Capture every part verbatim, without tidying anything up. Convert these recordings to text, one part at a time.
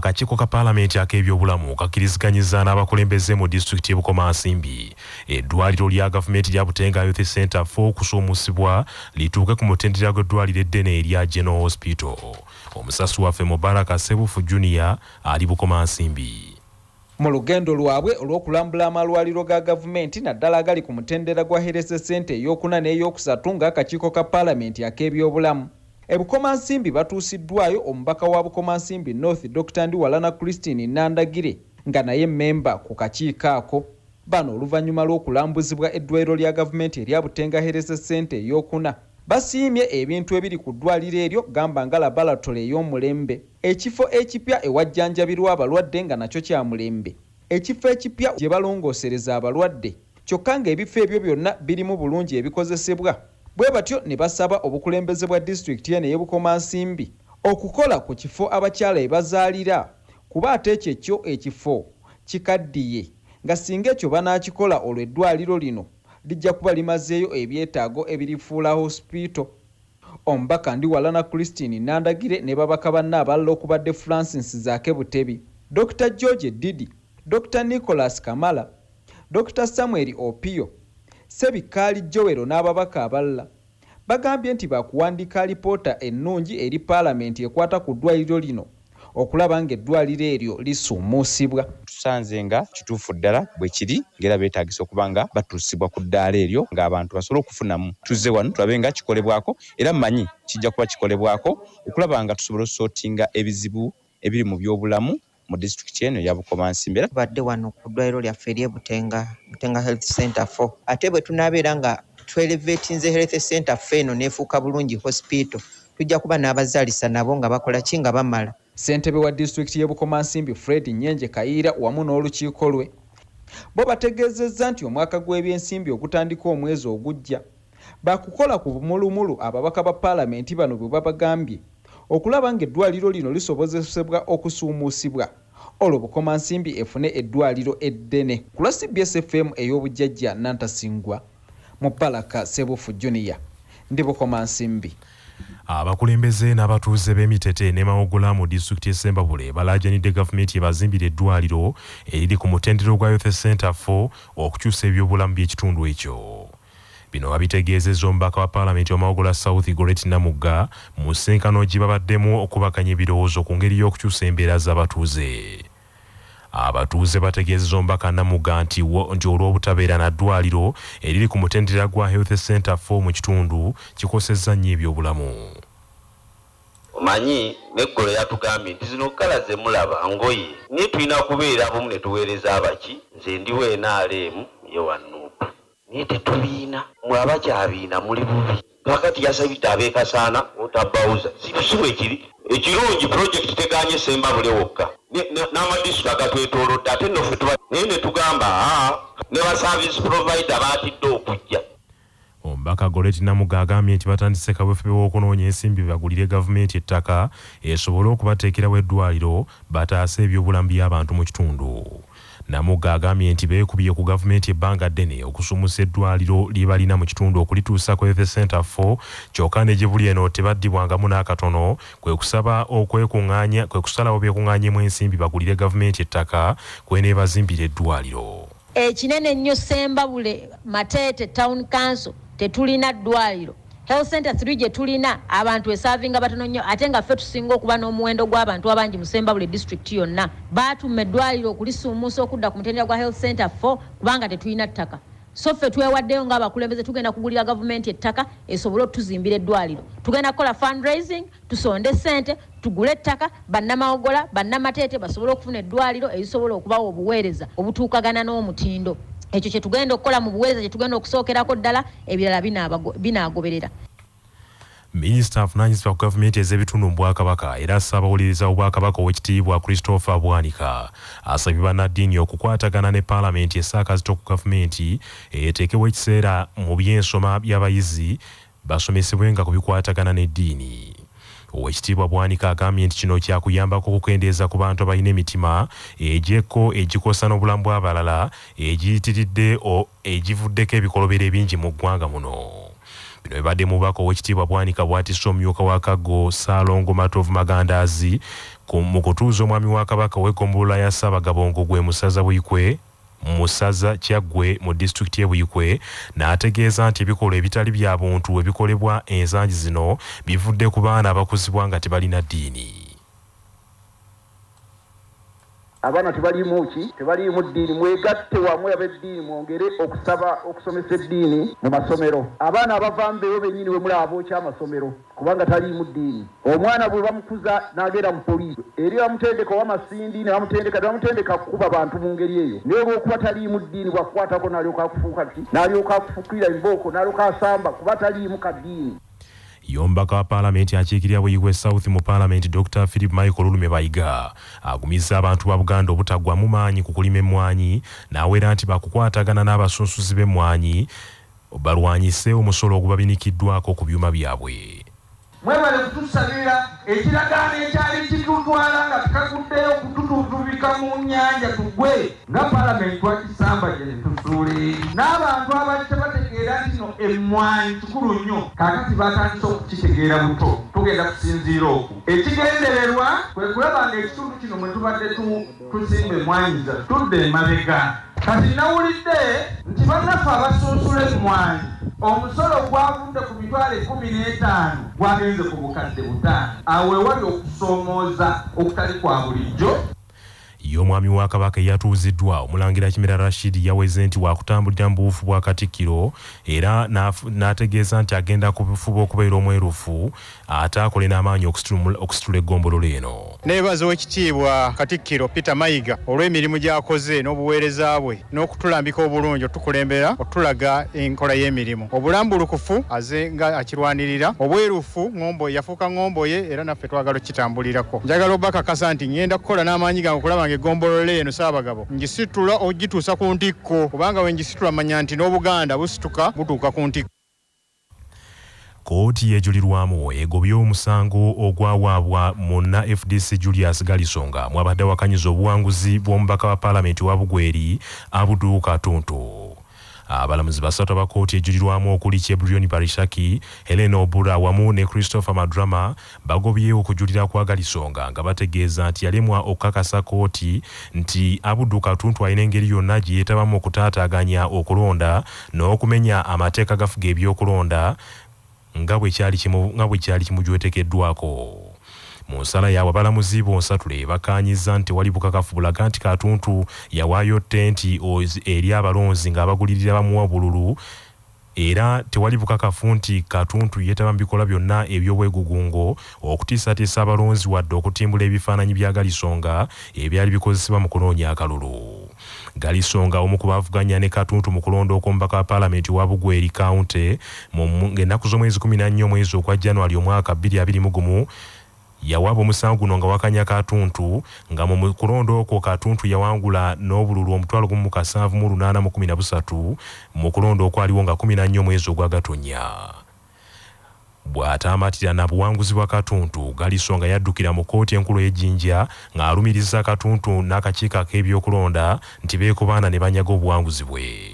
akakiiko ka paalamenti ak'ebyobulamu kakkiriziganyizza n'abakulembeze mu disitulikiti y'e Bukomansimbi eddwaliro lya gavumenti lya Butenga Youth Center for okusuumusibwa lituuke ku mutendera gw'eddwaliro eddene erya General Hospital. Omusasi waffe Mubaraka Sebufu Junior ali Bukomansimbi. Mu lugendo lwabwe olw'okulambula amalwaliro ga gavumenti naddala agali ku mutendera gwa Health Center ey'okuna n'ey'okusatu ng'akakiiko ka paalamenti ak'ebyobulamu. E Bukomansimbi batuusiddwayo omubaka wa Bukomansimbi North Doctor Ndiwalana Christine Nandagire nga naye memba ku kakiiko ako. Bano oluvannyuma lw'okulambuzibwa eddwaliro lya gavumenti erya Butenga Health Center ey'okuna basiimye ebintu ebiri ku ddwaliro eryo gamba nga laboratory ey'omulembe, ekifo ekipya ewajjanjabirwa abalwadde nga nakyo kya mulembe, ekifo ekipya gye balongoosereza abalwadde, kyokka ng'ebifo ebyo byonna birimu bulungi ebikozesebwa. Bwe batyo ne basaba obukulembeze bwa disitulikiti eno ey'e Bukomansimbi okukola ku kifo abakyala ebazaalira, kuba ate ekyo ekyo ekifo kikaddiye nga singa ekyo banaakikola olwo eddwaliro lino lijja kuba limazeeyo ebyetaago ebirifuula hospital. Omubaka Ndiwalana Christine Nandagire ne babaka banne abalala okubadde Francis Zaake Butebi, Doctor George Didi, Doctor Nicholas Kamala, Doctor Samuel Opio, Sebikaali Joero n'ababaka abalala bagambye nti bakuwandiika alipoota ennungi eri paalamenti ekwata ku ddwaliro lino okulaba ng'eddwaliro eryo lisuumusibwa. Tusanze nga kituufu ddala bwe kiri ng'era beetaagisa okuba nga batuusibwa ku ddaala eryo ng'abantu basobole okufunamu. Tuzze wano tulabe nga kikolebwako era mmanyi kijja kuba kikolebwako okulaba nga tusobola okusootinga ebizibu ebiri mu byobulamu mu disitulikiti eno ya Bukomansimbi. Tubadde wano ku ddwaliro lyaffe ery'e Butenga, Butenga Health Center four. Ate bwe tunaabeera nga twelevetinze Health Center four eno n'efuuka bulungi hospital, tujja kuba n'abazaalisa nabo nga bakola ki nga bamala. Ssentebe wa disitulikiti y'e Bukomansimbi Fred Nyenje Kayiira wamu n'olukiiko lwe bo bategeezezza nti omwaka gw'ebyensimbi ogutandika omwezi ogujja bakukola ku bumulumulu ababaka ba paalamenti bano bwe babagambye okulaba ng'eddwaliro lino lisobozesebwa okusuumusibwa olwo Bukomansimbi efune eddwaliro eddene. Ku lwa C B S F M ey'obujjajja Nantasingwa, Mubaraka Sebufu Junior ndi Bukomansimbi. Abakulembeze n'abatuuze b'emitete ne Mawogola mu disitulikiti y'e Sembabule balaajanidde gavumenti ebazimbira eddwaliro eriri ku mutendero gwa Youth Center four okukyusa ebyobulamu by'ekitundu ekyo. Bino babitegeezezza omubaka wa paalamenti wa Mawogola South Goret Namugga mu nsenkano gye babaddemu okubakanya ebirowoozo ku ngeri y'okukyusa embeera z'abatuuze. Abatuuze bategeezezza omubaka Namugga nti olw'obutabeera na ddwaliro eriri ku mutendera gwa Health Center four mu kitundu kikosezza nnyo ebyobulamu. Omanyi neggolo yatugambye nti zino kkala ze mulaba ngoye naye tulina kubeera abamu ne tuweereza abaki, nze ndiwo N R M ye wannuupu naye tetubiina mwe abakyabiina muli bubi. Kakati yasabidde abeekasaana otabbawuza sibusibu ekiri ekirungi pulojekiti teganye Sembabule wokka n'amadisitulikiti agatwetoolodde ate nno ffe tuba naye ne tugamba ne ba service provider baatidde okujja. Omubaka Goret Namugga agambye nti batandise kaweefube w'okunoonya ensimbi bagulire gavumenti ettaka esobole okubateekerawo eddwaliro bataase ebyobulamu by'abantu mu kitundu. Namugga agambye nti beekubye ku gavumenti ebbanga ddene okusumusa eddwaliro lye balina mu kitundu okulituusa ku Health Center four, kyokka ne gye buli eno tebaddibwangamu n'akatono kwe kusaba okwekuŋŋaanya kwe kusalawo beekuŋŋaanyemu ensimbi bagulire gavumenti ettaka kw'eneebazimbira eddwaliro. Ekinene ennyo Sembabule Mateete Town Council tetulina ddwaliro. Health Center three gye tulina abantu esavinga batono nnyo ate nga ffe tusinga okuba n'omuwendo gw'abantu abangi mu Sembabule district yonna. Baatuma eddwaliro okulisuumuusa okudda ku mutendera gwa Health Center four kubanga tetulina ttaka. So ffe twewaddeyo ng'abakulembeze tugenda kugulira gavumenti ettaka esobole otuzimbira eddwaliro. Tugenda kukola fundraising, tusonde ssente, tugule ettaka, bannamawogola, bannamateete basobole okufuna eddwaliro erisobola okubawa obuweereza obutuukagana n'omutindo. Ekyo kye tugenda okukola mu buweereza kye tugenda okusookerako ddala, ebirala binaagoberera. Minisita avunaanyizibwa ku gavumenti ez'ebitundu mu Bwakabaka era Ssaabawuliriza w'Obwakabaka Oweekitiibwa Christopher Bwanika asabye bannaddiini okukwatagana ne paalamenti esaakazito ku gavumenti eteekewo ekiseera mu by'ensoma by'abayizi basomesebwenga ku bikwatagana n'eddiini. Oweekitiibwa Bwanika agambye nti kino kyakuyambako okukendeeza ku bantu abalina emitima egyekko egikosa n'obulamu bw'abalala egiyitiridde egivuddeko ebikolobero ebingi mu ggwanga muno. Bino bibadde mubaka Oweekitiibwa Bwanika bw'atisse omumyuka wa Kaggo Ssaalongo Matovu Magandaazi mu kutuuza omwami wa Kabaka w'eggombolola ya Ssaabagabongo gwe Musaza Buyikwe Musaza Kyaggwe mu disitulikiti y'e Buyikwe n'ategeeza nti ebikolwa ebitali bya buntu ebikolebwa ensangi zino bivudde ku baana abakuzibwa nga tebalina ddiini. Abana tebalimu ki tebalimu ddiini mwegatte wamu ab'eddiini mwongere okusaba okusomesa eddiini mu masomero. Abaana abavambeyo bennyini we mulaba bookya amasomero kubanga taliimu ddiini. Omwana bwe bamukuza n'agenda mu poliisi eri bamutendeka ow'amasindi ne bamutendeka ne bamutendeka kukuba bantu mu ngeri eyo naye olw'okuba taliimu ddiini bw'akukwatako n'alyoka akufuuka ki n'alyoka akufukira embooko n'alyoka asamba kuba taliimu ka ddiini. Yombaka wa Parliament akiikirira Buyikwe South mu Parliament Doctor Philip Michael Olume Bayiga agumizza abantu ba Buganda obutaggwamu maanyi ku kulima emmwanyi n'aweera nti bakukwatagana n'abasunsuzi b'emmwanyi balwanyise omusolo ogubabinikiddwako ku byuma byabwe. Mwebale kutusabira ekiragaano ekyali kitutwala nga tukaguddeyo kutututubika mu nnyanja tugwe nga Parliament twakisamba gye ne tusuule n'abantu abali tebategeera nti no emmwanyi kikulu nnyo kaakati batandise okukitegeera buto tugenda kusinziira okwo. Ekigendererwa kwe kulaba nga ekitundu kino mwe tubadde tusimba emmwanyi zaffe tudde emabega. Kati nawulidde nti bannaffe abasunsula emmwanyi omusolo gwavudde ku mitwalo ekkumi n'etaano gwagenze ku bukadde butaano. Awo ewali okusoomooza okutali kwa bulijjo. Y'omwami wa Kabaka eyatuuziddwa Omulangira Kimera Rashid yaweze nti wakutambulira mu buufu bwa Katikkiro era n'ategeeza nti agenda kufuba okubeera omwerufu ate akole n'amaanyi okusitula eggombolola eno. Neebaza Oweekitiibwa Katikkiro Peter Mayiga olw'emirimu gy'akoze n'obuweereza bwe n'okutulambika obulungi otukulembera otulaga enkola y'emirimu. Obulambulukufu aze nga akirwanirira, obwerufu ng'ombo yafuuka ng'omboye era naffe twagala okitambulirako. Njagala obakakasa nti ngenda kukola n'amaanyi gange okulaba ng'eggombolola eno Ssaabagabo ngisitula ogituusa ku ntikko kubanga we ngisitula manya nti n'Obuganda busituka butuuka ku ntikko. Kooti yejulirwamu egobye omusango ogwawaabwa munna F D C Julius Galisonga mwabadde wakanyiza obuwanguzi bw'omubaka wa Parliament wa Bugweri Abudu Katuntu. Abalamuzi basatu aba kooti ejulirwamu okuli Cheburioni Parishaki, Helena Obura wamu ne Christopher Madrama bagobye okujulira kwa Galisonga nga bategeeza nti yalemwa okukakasa kooti nti Abudu Katuntu alina engeri yonna gye yeetabamu okutaataaganya okulonda n'okumenya amateeka gafuga ebyokulonda nga bwe kyali kimu nga bwe kyali kimujwetekeddwako. Mu nsala yaabwe abalamuzi bonsatule bakaanyiza nti wali bukakafu bulaga nti Katuntu yawaayo ttenti eri abalonzi ng'abagulirira bamuwa bululu era tewali bukakafu nti Katuntu yeetaba mu bikola byonna eby'obwegugungo okutiisatiisa abalonzi wadde okutimbula ebifaananyi bya Galisonga ebyali bikozesebwa mu kunoonya akalulu. Galisonga omu ku bavuganya ne Katuntu mu kulonda okw'omubaka wa Parliament wa Bugweri County ng'ennaku z'omwezi kumi na nnya omwezi ogwa January omwaka bbiri abiri mu gumu yawaaba omusango guno nga wakanya Katuntu nga mu kulonda okwo Katuntu yawangula n'obululu omutwalo gumu mu kasanvu mu lunaana mu kumi na busatu mu kulonda okwaliwo nga kumi na nnya omwezi ogwa Gatonnya. Bw'ataamatira na buwanguzi bwa Katuntu, Galisonga yaddukira mu kooti enkulu y'Ejjinja ng'alumiriza Katuntu n'akakiiko ak'ebyokulonda nti beekubaana ne banyaga obuwanguzi bwe.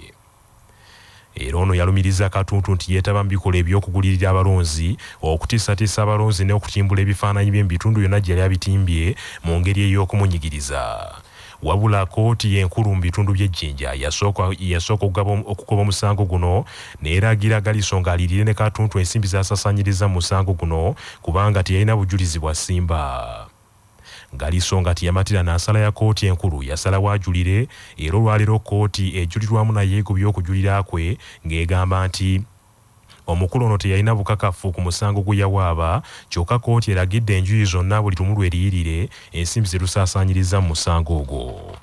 Era ono yalumiriza Katuntu nti yeetaba mu bikola eby'okugulirira abalonzi, okutiisatiisa abalonzi n'okutimbula ebifaananyi bye mu bitundu byonna gye yali abitimbye mu ngeri ey'okumunyigiriza. Wabula kooti enkulu mu bitundu by'Ejjinja yasooka yasooka okugoba omusango guno n'eragira Galisonga alirire ne Katuntu ensimbi z'asasaanyiriza mu musango guno kubanga teyalina bujulizi bwa ssimba. Galisonga tiyamatira n'asala ya kooti enkulu yasala waajulire era olwaleero kooti ejulirwamu naye egobye okujulira kwe ng'egamba nti omukulu ono teyalina bukakafu ku musango gwe yawaaba kyokka kooti eragidde enjuyi zonna buli lumu lweriyirire ensimbi ze lusaasaanyiriza mu musango ogwo.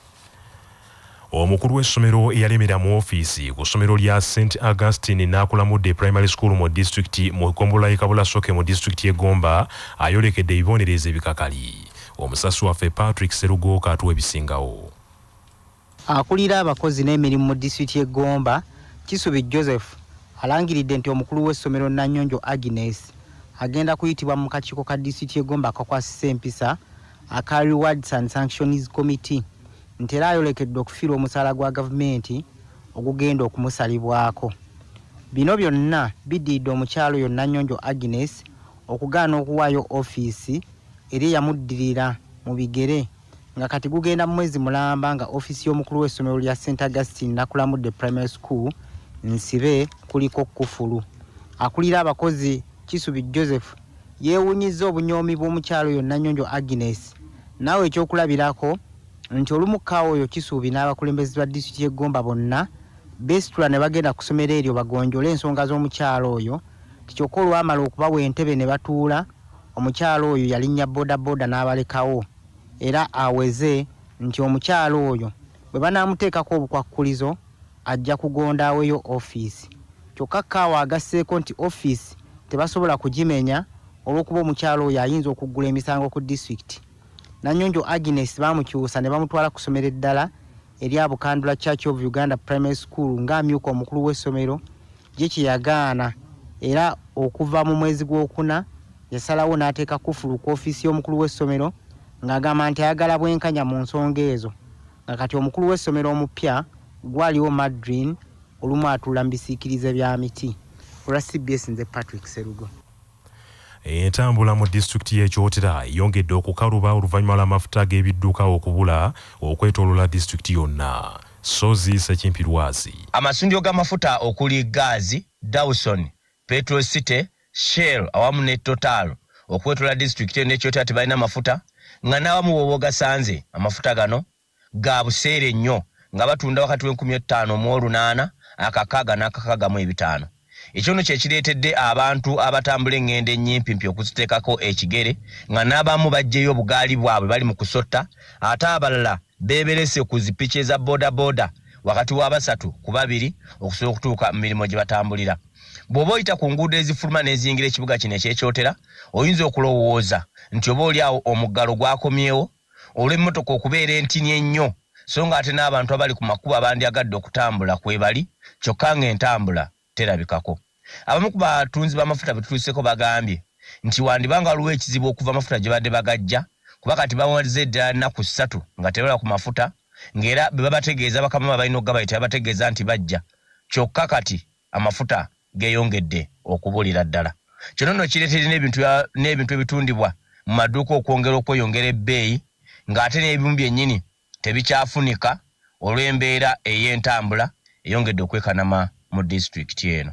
Omukulu w'essomero eyalemera mu ofiisi ku ssomero lya Saint Augustine n'akulamudde Primary School mu disitulikiti mu ggombolola y'e Kabulasoke mu disitulikiti y'e Gomba ayolekedde ebibonerezo ebikakali. Omusasi waffe Patrick Serugo atuwa ebisingawo. Akulira abakozi n'emirimu mu disitulikiti y'e Gomba Kisubi Joseph alangiridde nti omukulu w'essomero Nanyonjo Agnes agenda kuyitibwa mu kakiiko ka disitulikiti y'e Gomba akakwasisa empisa aka Rewards and Sanctions Committee nti era ayolekedde okufiirwa omusaala gwa gavumenti ogugenda okumusalibwako. Bino byonna biddiridde omukyalo oyo Nanyonjo Agnes okugaana okuwaayo ofiisi eri yamuddirira mu bigere nga kati gugenda mu mwezi mulamba nga ofisi y'omukulu w'essomero lya Saint Augustine Nakulamudde Primary School Nsibe kuliko kufulu. Akulira abakozi Kisubi Joseph yeewunyizza obunyoomi bw'omukyalo oyo Nanyonjo Agnes. Naawe ekyokulabirako nti olumukkaawo oyo Kisubi n'abakulembeze ba disitulikiti y'e Gomba bonna beesitula ne bagenda ku ssomero eryo bagonjole ensonga z'omukyalo oyo. Kyokka olwamala okubawa entebe ne batuula, omukyalo oyo yalinnya bodaboda n'abalekawo era aweze nti omukyalo oyo bwe banaamuteekako obukwakkulizo ajja kugonda aweyo ofiisi. Kyokka Kaawa agasseeko nti ofiisi tebasobola kugimenya olw'okuba omukyalo oyo ayinza okuggula emisango ku disitulikiti. Nanyonjo Agnes baamukyusa ne bamutwala ku ssomero eddala erya Bukandula Church of Uganda Primary School ng'amyuka omukulu w'essomero gye kye yagaana, era okuva mu mwezi gw'okuna yasalawo n'ateeka kufulu ku ofiisi y'omukulu w'essomero ng'agamba nti ayagala bwenkanya mu nsonga ezo, nga kati omukulu w'essomero omupya gwaliwo Madrin olumu atuula mu bisiikirize bya miti. Olwa C B S nze Patrick Serugo. Entambula mu disitulikiti y'Ekyotera yongedde okukaluba oluvannyuma lw'amafuta g'ebidduka okubula okwetooloola disitulikiti yonna. Sozi Sekimpirwazi. Amasundiro g'amafuta okuli Gaazi, Dawson, Petrol City, Shell awamu ne Total okwetooloola disitulikiti y'Ekyotera tebalina amafuta, nga n'awamu bw'oba ogasanze amafuta gano ga buseere nnyo nga batunda wakati w'enkumi etaano mu olunaana akakaaga n'akakaaga mu ebitaano. Ekyo nno kye kireetedde abantu abatambula engendo ennyimpi okuziteekako ekigere nga n'abamu baggyeyo obugaali bwabwe bali mu kusota, ate abalala beeberese ku zipiki eza bodaboda wakati wa basatu ku babiri okusobola okutuuka mu mirimu gye batambulira. Bw'oba oyita ku nguudo ezifuluma n'eziyingira ekibuga kino eky'Ekyotera, oyinza okulowooza nti oba oli awo omuggalo gwakomyewo olw'emmotoka okubeera entini ennyo, so nga ate n'abantu abali ku makubo abandyagadde okutambula kwe bali, kyokka ng'entambula terabikako. Abamu ku batunzi b'amafuta betutuuseko bagambye nti wandibanga waliwo ekizibu okuva amafuta gye badde bagajja, kuba kati bamaze ddala nnaku ssatu nga tebala ku mafuta, ng'era be babategeeza bakama balina okugabayita babategeeza nti bajja, kyokka kati amafuta geeyongedde okubulira ddala. Kino nno kireetedde n'ebintu n'ebintu ebitundibwa mu maduuka okwongera okweyongera ebbeeyi, ng'ate n'ebimu byennyini tebikyafunika olw'embeera ey'entambula eyongedde okwekanama mu disitulikiti eno.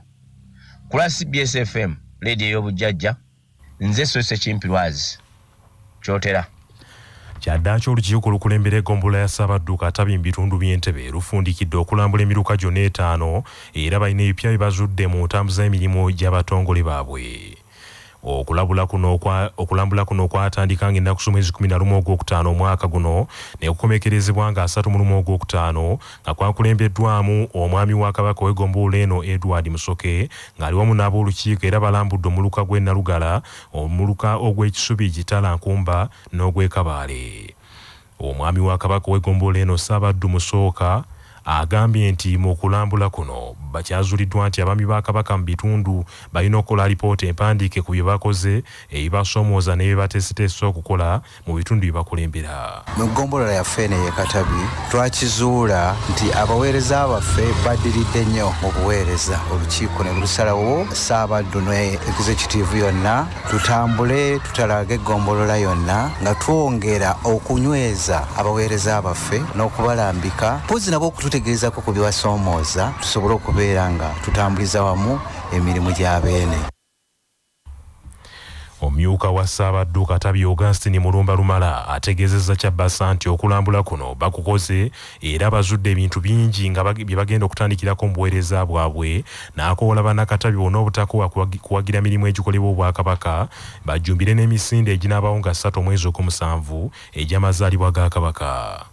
Ku lwa C B S F M leediyo y'obujjajja, nze Sose Kimpirwazi, Kyotera. Kyaddaaki olukiiko olukulembera eggombolola ya Ssaabadduka atabi mu bitundu by'Entebbe lufundikidde okulambula emiruka gyonna etaano era balina ebipya bye bazudde mu ntambuza y'emirimu gy'abatongole baabwe. Okulabula kuno kwa okulambula kuno kwatandika ng'ennaku z'omwezi kumi na lumu ogwokutaano omwaka guno ne kukomekerezebwa nga asatu mu lumu ogwokutaano nga kwakulembeddwamu omwami wa Kabaka w'eggombolola eno Edward Musoke ng'ali wamu n'ab'olukiiko era balambudde omuluka gw'e Nalugala, omuluka ogw'Ekisubi Kitala Nkumba n'ogw'Ekabaale. Omwami wa Kabaka w'eggombolola eno Ssaabaddu Musooka agambye nti mu kulambula kuno bakyazuuliddwa nti abaami ba Kabaka mu bitundu balina okukola alipoota empandiike ku bye bakoze ebibasoomooza ne bye bateeseteese okukola mu bitundu bye bakulembera. Mu ggombolola yaffe eno y'e Katabi twakizuula nti abaweereza baffe baddiridde nnyo mu buweereza. Olukiiko ne lusalawo Ssaabaddu ne executive yonna tutambule tutalaga eggombolola yonna nga twongera okunyweza abaweereza baffe n'okubalambika mpozi nabo okututegeezako ku bibasoomooza tusobole okubeera nga tutambuliza wamu emirimu gy'abeene. Omyuka wa Ssaabaddu Katabi Augustine Mulumba Lumala ategeezezza Kyabasa nti okulambula kuno bakukoze era bazudde ebintu bingi nga bye bagenda okutandikirako mu buweereza bwabwe, n'akoola bannakatabi bonna obutakuwa kuwagira mirimu egikolebwa Obwakabaka bajjumbire n'emisinde eginaabawo nga ssatu omwezi ogw'omusanvu egy'amazaalibwa ga Kabaka.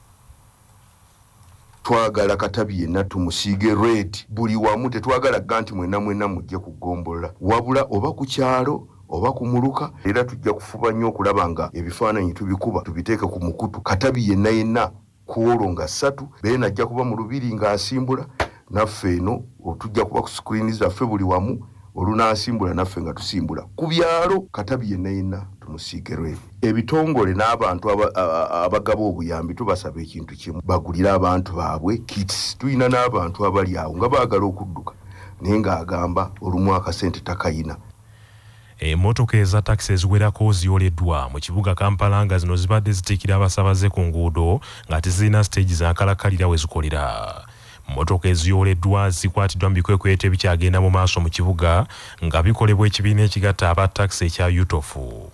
Twagala Katabi yenna tumusiige red buli wamu, tetwagala ganti mwenna mwenna mujje kugombolola wabula oba ku kyalo oba kumuluka, era tujja kufuba nnyo okulaba nga ebifaananyi tubikuba tubiteeke ku mukutu. Katabi yenna yenna kuolo nga ssatu beena ajja kuba mu lubiri ng'asimbula, naffe eno otujja kuba ku screen zaffe buli wamu olunaasimbula naffe nga tusimbula ku byalo. Katabi yenna yenna tumusiige red. Ebitongole n'abantu abagaba obuyambi tubasaba ekintu kimu, bagulira abantu baabwe kits. Tuyina n'abantu abali awo nga baagala okudduka naye ng'agamba olumu akasente takayina. Emmotoka eza takisi eziwerako zioleddwa mu kibuga Kampala nga zino zibadde zitiikira abasabaze ku nguudo nga tezirina siteegi zankalakalira we zikolera. Mmotoka ezioleddwa zikwatiddwa mu bikwekweto ebikyagenda mu maaso mu kibuga nga bikolebwa ekibiina ekigatta aba takisi ekya Yutofu.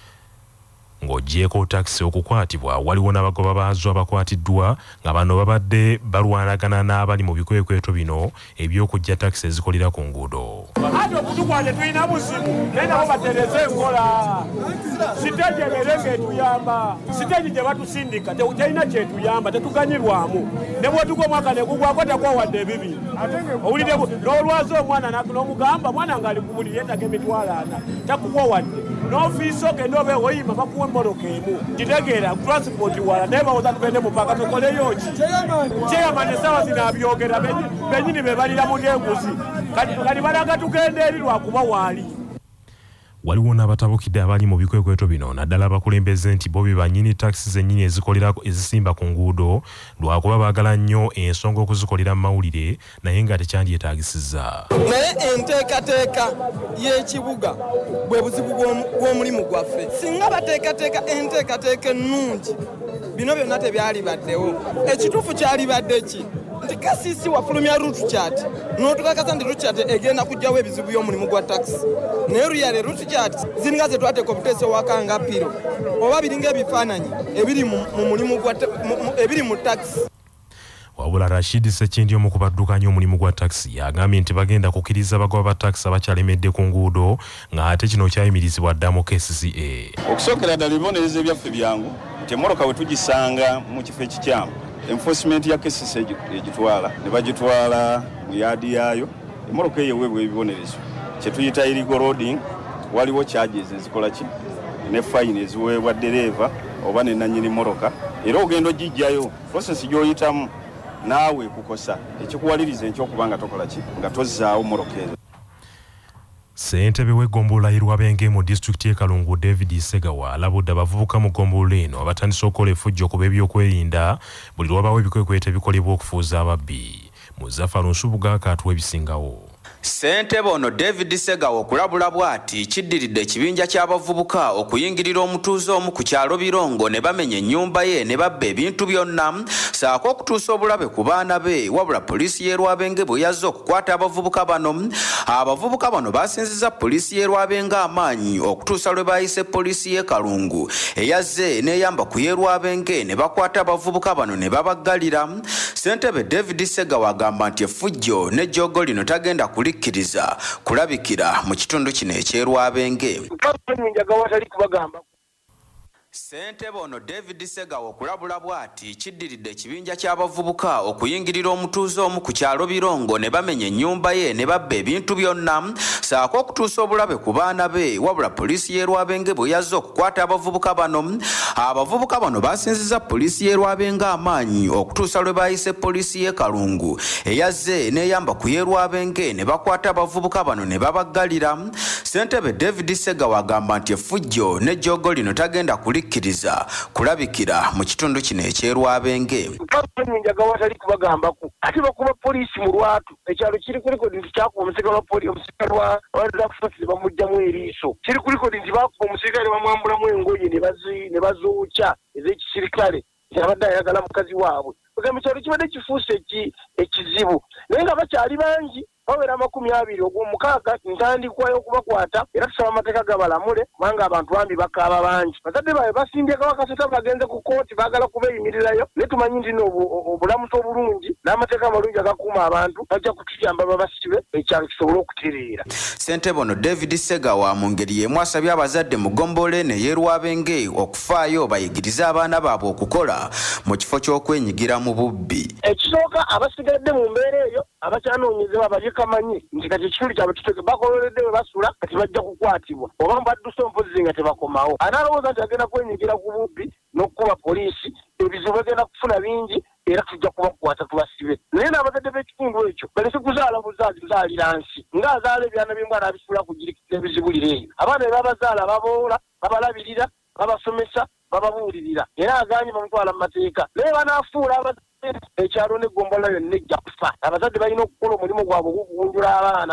Ng'ogyeko takisi okukwatibwa waliwo n'abagoba baazo abakwatiddwa nga bano babadde balwanagana n'abali mu bikwekweto bino eby'okujja takisi ezikolera ku nguudo. Ate okutukwaje tulina buzibu naye nabo batereze enkola. Siteegi ebeerenga etuyamba, siteegi gye batusindika terina kyetuyamba, tetuganyirwamu. Ne bw'otuga omwaka ne gugwako tekwawadde ebibi. Owulidde n'olwaza omwana n'omugamba mwana ng'ali ku buliri yeetaaga emitwalo ana takuwawadde. N'ofiisa ogenda obe oyima bakuwa emmoloka emu. Kitegeera transport wala naye bawoza tugende mu ppaka tukoleyo ki? Chairman essaawa zino abyogera bennyini be balira mu ndenguzi. Kati balaga tugende eri lwakuba waali. Waliwo n'abatabukidde abali mu bikwekweto bino naddala bakulembeze nti bo be bannyini takisi zennyini ezikolera ezisimba ku nguudo lwakuba baagala nnyo ensonga okuzikolera mu mawulire naye nga tekyandyetaagisizza. Naye enteekateeka y'ekibuga bwe buzibu bw'omulimu gwaffe. Singa bateekateeka enteekateeka ennungi bino byonna tebyali baddewo. Ekituufu kyali badde ki? Nti kasisi wafulumya route chart n'otukakasa nti route chart egenda kujjawo ebizibu by'omulimu gwa taxi. Naye ruyale route chart ziringa ze twateeka obuteeso wakanga piro oba biringa ebifaananyi ebiri mu mulimu gwa ebiri mu taxi. Wabula Rashid Sekindi omu ku baddukanya omulimu gwa taxi agambye nti bagenda kukkiriza abagoba ba taxi abakyalemedde ku nguudo ng'ate kino kyayimirizibwa dda mu K C C A. Okusookera ddala ebibonerezo ebyaffe byangu nti emmoloka bwe tugisanga mu kifo ekikyamu enforcement ya K C C egitwala ne bagitwala mu yaadi yaayo emmoloka eyo eweebwa ebibonerezo kye tuyita illegal loading. Waliwo charges ezikola ki ne fine eziweebwa ddereeva oba ne nannyini mmoloka era ogenda ogijjayo process gy'oyitamu naawe kukosa ekikuwaliriza ekyokubanga tokola ki nga tozzaawo mmoloka ezo. Ssentebe w'eggombolola y'Erwabenge mu disitulikiti y'e Kalungu David Segawa alabudde abavubuka mu ggombolola eno abatandise okukola effujjo ku b'ebyokwerinda buli lwabawo ebikwekweto ebikolebwa okufuuza ababbi. Muzaffalo Nsubuga akaatuwa ebisingawo. Ssentebe ono David Segawa okulabula bw'ati kiddiridde ekibinja ky'abavubuka okuyingirira omutuuze omu ku kyalo Birongo ne bamenya ennyumba ye ne babba ebintu byonna saako okutuusa obulabe ku baana be wabula poliisi y'e Rwabenge bwe yazze okukwata abavubuka bano. Abavubuka bano basinziza poliisi y'e Rwabenge amaanyi okutuusa lwe baayise poliisi y'e Kalungu eyazze n'eyamba ku y'e Rwabenge ne bakwata abavubuka bano ne babaggalira. Ssentebe David Segawa agamba nti effujjo n'ejjoogo lino tagenda kuli kiriza kulabikira mu kitundu kino eky'Erwabenge. Ssentebe ono David Segawa okulabula bw'ati kiddiridde ekibinja ky'abavubuka okuyingirira omutuuze omu ku kyalo Birongo ne bamenya ennyumba ye ne babba ebintu byonna saako okutuusa obulabe ku baana be wabula poliisi y'e Rwabenge bwe yazze okukwata abavubuka bano. Abavubuka bano basinziza poliisi y'e Rwabenge amaanyi okutuusa lwe baayise poliisi y'e Kalungu eyazze n'eyamba ku y'e Rwabenge ne bakwata abavubuka bano ne babaggalira. Ssentebe David Segawa agamba nti effujjo n'ejjoogo lino tagenda kuli kiriza kulabikira mu kitundu kino eky'Erwabenge. Ate bakuba poliisi mu lwatu ekyalo kiri ku likodi nti kyakuba omusirikale wa poliisi omusirikale wa Forces bamugjamu eriiso. Kiri ku likodi nti bakuba omusirikale bamwambulamu engoye ne bazuukya ez'ekisirikale abadde ayagala mukazi waabwe. Kugamba ekyalo kibadde kifuuse ekizibu naye nga bakyali bangi bawera amakumi abiri ogw'omukaaga ntandikwa y'okubakwata era tusaba amateeka gabalamule kubanga abantu bambi bakaaba bangi. Bazadde baabwe basimbye Kabaka bagenze ku kooti baagala kubeeyimirirayo naye tumanyi nti obulamuzi obulungi n'amateeka amalungi agakuuma abantu bajja kutuyamba babasibe ekyalo kisobole okutereera. Ssentebe ono David Segawa mu ngeri y'emu asabye abazadde mu ggombolola eno ey'e Rwabenge okufaayo bayigirize abaana baabwe okukola mu kifo ky'okwenyigira mu bubbi. Ekisooka abasigadde mu mbeera eyo abakyanoonyezebwa bali kamanyi nti kati ekitundu kyabwe kiteke bakololedde we basula kati bajja kukwatibwa oba mbadduse ompozi nga tebakomawo. Analowooza nti agenda kwenyigira ku bubbi n'okukuba poliisi ebizibu bagenda kufuna bingi era tujja kubakwata tubasibe. Naye n'abazadde b'ekitundu ekyo balese kuzaala buzaazi zaalira nsi ng'azaala ebyana by'omwana abisula kugirikira ebizibulira eyo. Abaana be babazaala baboola babalabirira babasomesa bababuulirira era agaanye bamutwala mu mateeka naye banaafuula abazadde ekyalo n'eggombolola yonna ejja kufa. Abazadde balina okukola omulimu gwabwe okugunjula abaana.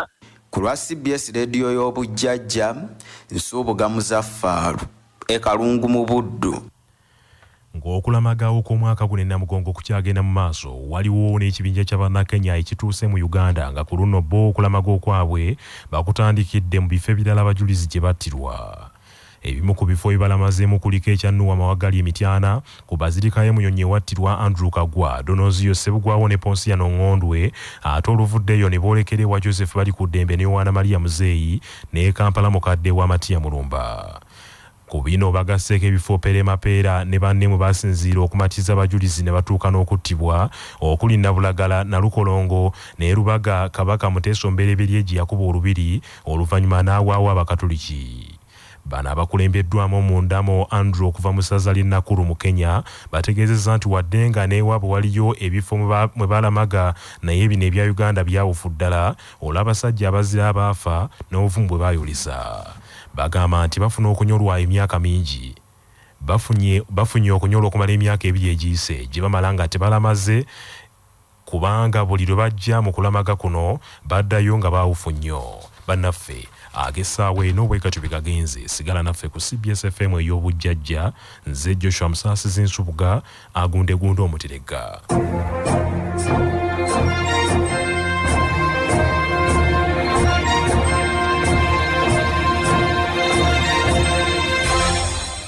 ku lwa C B S radio y'obujjajja nsuubuga Muzaffaaru ekalungu mu Buddu. Ng'okulamagawo kw'omwaka guno Namugongo kukyagenda mu maaso waliwo n'ekibinja ky'Abannakenya ekituuse mu Uganda nga ku luno bo okulamaga okwabwe bakutandikidde mu bifo ebirala abajulizi gye battirwa. Ebimu ku bifo ebibalamazeemu kuliko ekya Nuwa Mawagali Emityana ku Bazilika y'e Munyonyi ewattirwa Andrew Kagwa, Donozio Sebugwawo ne Ponsiano Ngondwe, ate oluvuddeyo ne boolekera ewa Joseph bali ku ddembe ne Yowaana Maria Muzeeyi ne Kampala mukadde wa Matiya Mulumba. Ku bino bagasseeko ebifo Pere Mapeera ne banne mu basinziira okumatiza abajulizi ne batuuka n'okuttibwa okuli Nabulagala, Nalukolongo ne Rubaga. Kabaka Muteesa Mbereberye gye yakuba olubiri oluvannyuma n'awaawo Abakatoliki. Bano abakulembeddwamu omundamo Andrew okuva mu ssaza ly'e Nakuru mu Kenya bategeezezza nti wadde nga n'ewaabwe waliyo ebifo mwe balamaga naye bino ebya Uganda byawufu ddala olw'abasajja abazira abaafa n'obuvumu bwe baayolesa. Bagamba nti bafuna okunyolwa emyaka mingi. Bafunye bafunye okunyolwa okumala emyaka ebiri egiyise gye bamala nga tebalamaze kubanga buli lwe bajja mu kulamaga kuno baddayo nga baawufu nnyo. Bannaffe agessaawo eno bwekatyo bikagenze. Sigala naffe ku C B S F M ey'obujjajja. Nze Joshua Musaasizi Nsubuga agundegunde omuterega.